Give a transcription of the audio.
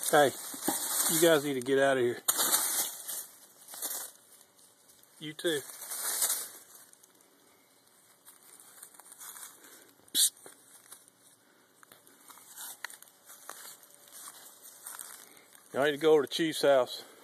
Hey, you guys need to get out of here. You too. Psst. Y'all need to go over to Chief's house.